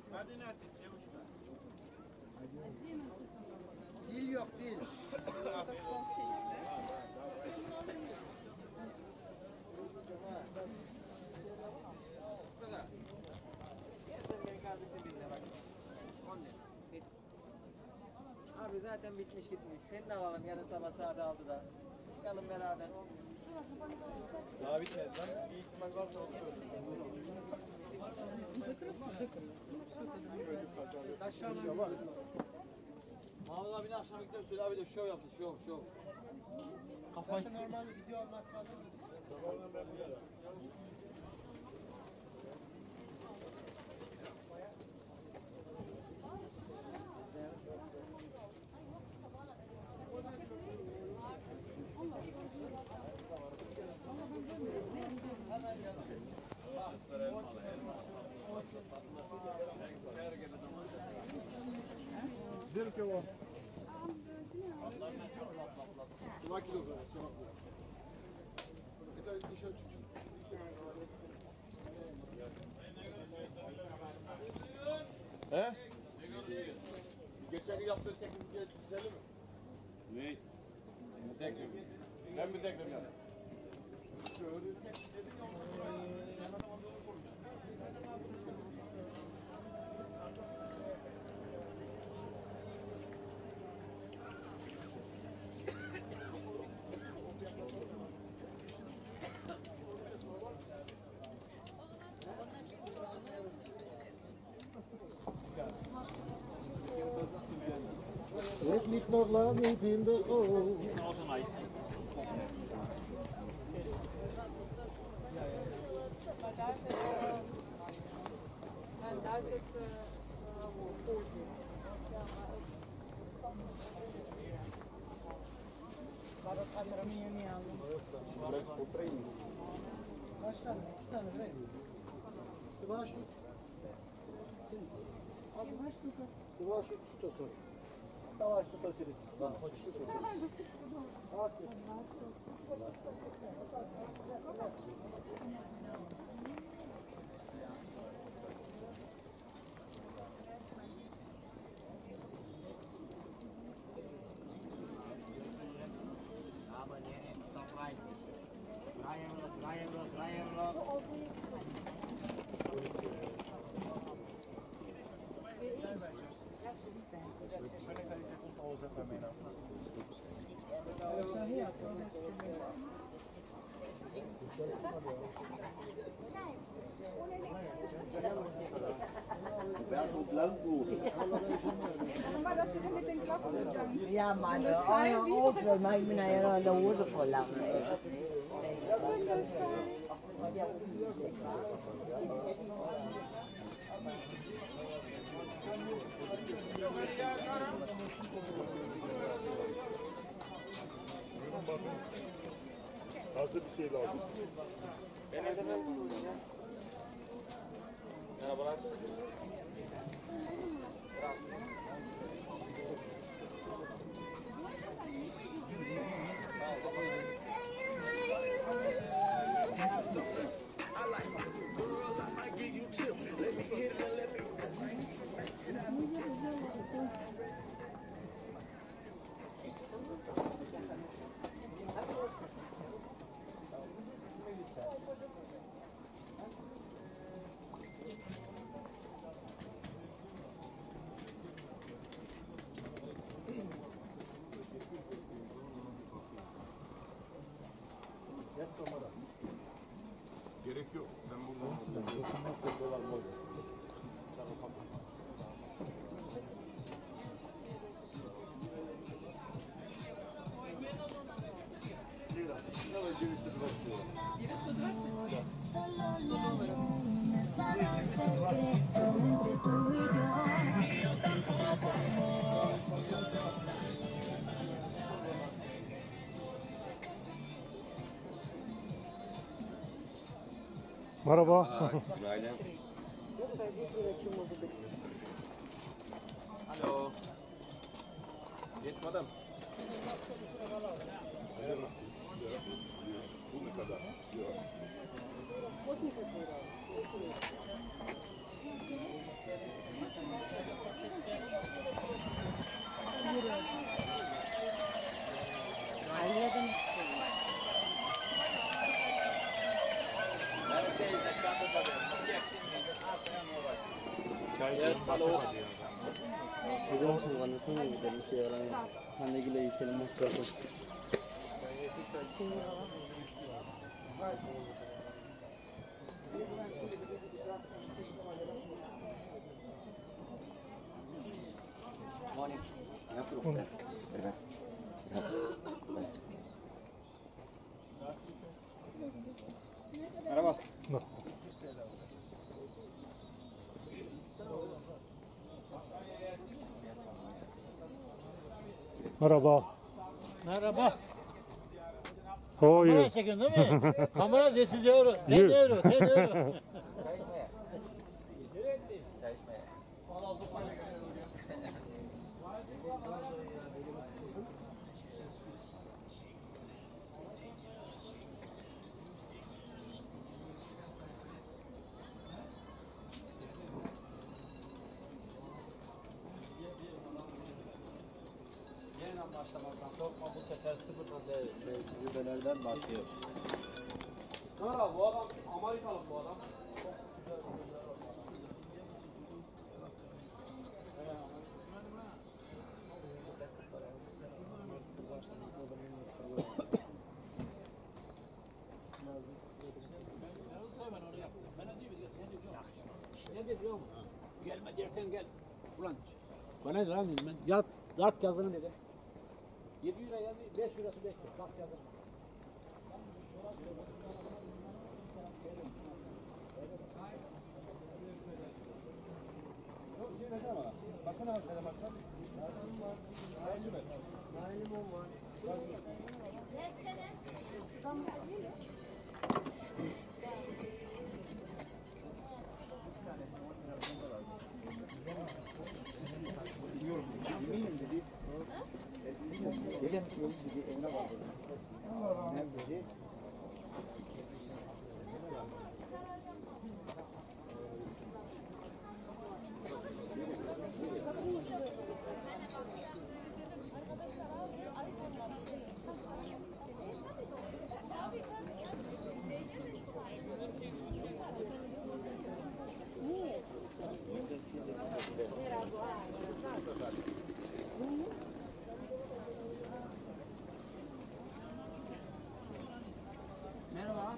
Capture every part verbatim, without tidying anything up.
Dil yok, dil. Abi zaten bitmiş gitmiş. Seni de alalım yarın sabah saat altıda. Çıkalım beraber. Daha bitmedi lan. Bir ihtimal varsa onu söyle. Mahmut abinin akşam gittim söyle abi de şov yaptı şov şov. Kafayı normal video olmaz kaldı. Diyelim ki o. Laki de böyle. Bir tane dışarı çıkıyor. He? Geçen gün yaptığın teknik güzel mi? Ne? Teknik. Ben bir teknik yaptım. Let me know love me in the cold. It's also nice. En daar zit poortje. Maar dat gaat er niet niet aan. Kaç tane? İki tane değil mi? Yavaş tut. Abi kaç tane? Yavaş tut. Tut sor. Yavaş tut oturup. Bak, hoş tut. Triangle, triangle. Ja, maar de over, maar ik ben naar de hose voll lang. Hazır bir şey lazım. Merhabalar. Gerek yok. Ben buradan Solo la luna sabe el secreto entre tú y yo. Yo tampoco amor, solo la Merhaba. Günaydın. Hello. Yes, madam. Bu ne kadar? Yok. Halledim. Biliyor musun annesine gidelim şey yalan anne gile yitelim masrafı. Merhaba. Merhaba. Merhaba. How are you? Kamera çekiyorsun değil mi? Kamera desiz euro. ten euro. ten euro. Yeniden başlamazsan korkma, bu sefer sıfırdan tecrübelerden başlıyor. Sonra bu adam Amerikalı bu adam. Çok güzel oyuncular var. Ne dedi biliyor musun? Gelme dersen gel. Ulan bana ne lan dedim ben. Yat, dart yazını dedim. yedi lira yazdı, beş lirası bekliyor. Dart yazını. Dedim yolu dedi evine vardı. Ne dedi? Merhaba.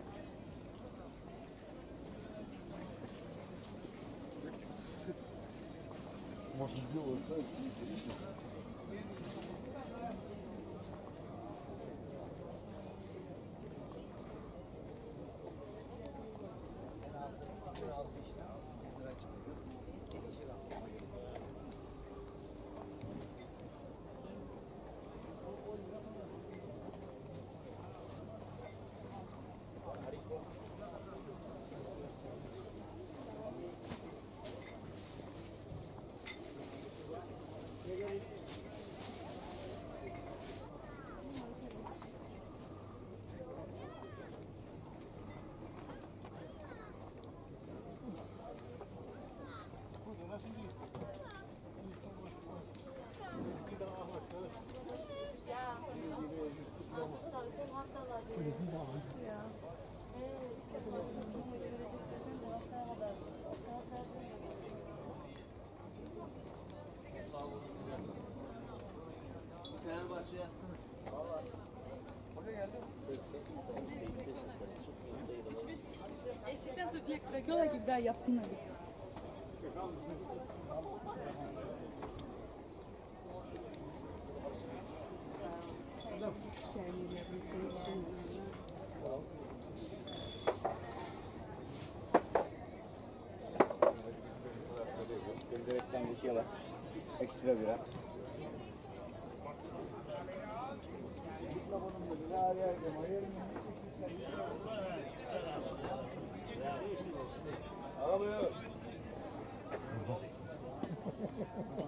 Fenerbahçe yazsana. Valla. Oraya geldim. Eşlikten sonra direkt bırakıyorlar ki bir daha yapsınlar. Denizlerekten bir şey var. Ekstra bira. Abi.